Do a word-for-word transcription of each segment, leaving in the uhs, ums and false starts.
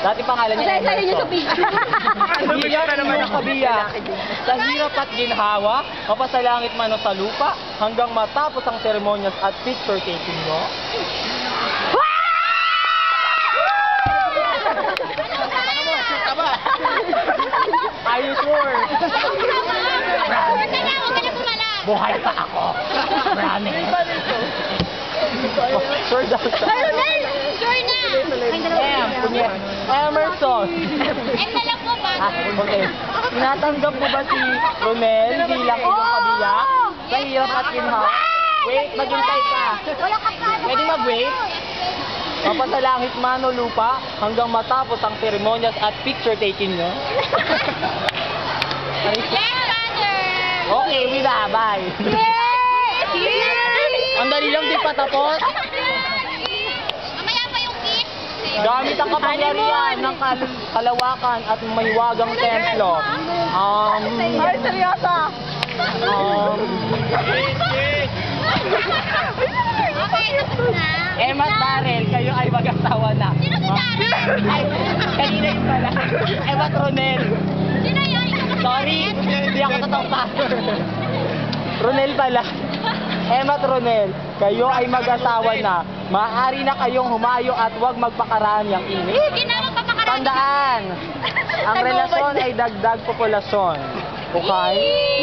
Dati pangalan niya Masaya niyo sa Emerson. picture. Iyak iyong kabiyak. Sa hirap at ginhawa, mapasalangit man o sa lupa, hanggang matapos ang seremonyas at picture taking mo. Are you sure? Buhay pa ako. Marami. Sure daw siya. Ronel! Sure na! Em, kunya. Emerson. Em na lang po, Ah, father. okay. Tinatanggap mo ba si Ronel bilang iyong kabiyak? Sa hirap at ginhawa? Wait, maghintay ka. Wala ka pa. Pwede mag-wait? Mapasalangit man o lupa hanggang matapos ang seremonyas at picture taking nyo? Yes, father! Okay, Wida, bye. Yes! Yes! Ang dali lang, di pa tapos. Mamaya pa yung kiss. Gamit ang kapangyarihan ng kal kalawakan at mahiwagang templo. Um, Ay, seryoso! um, Okay, tapos na. Emma at Darrell, kayo ay mag-asawa na. Sino si Darrell? Ay, kanina yung pala. Emma at Ronel. Sino yun? Ikaw ba si Sorry, Darrell? hindi ako totoong pastor. Ronel pala. Emma at Ronel, kayo ay mag-asawa na. Maaari na kayong humayo at huwag magpakarami ang init. Hindi na magpapakarami. Tandaan, ang relasyon ay dagdag populasyon. Okay?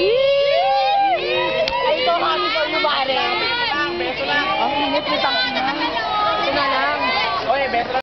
Ay, ito kami ko yung mare. Ang init nitang ina. Ito na lang. Oy, beso lang.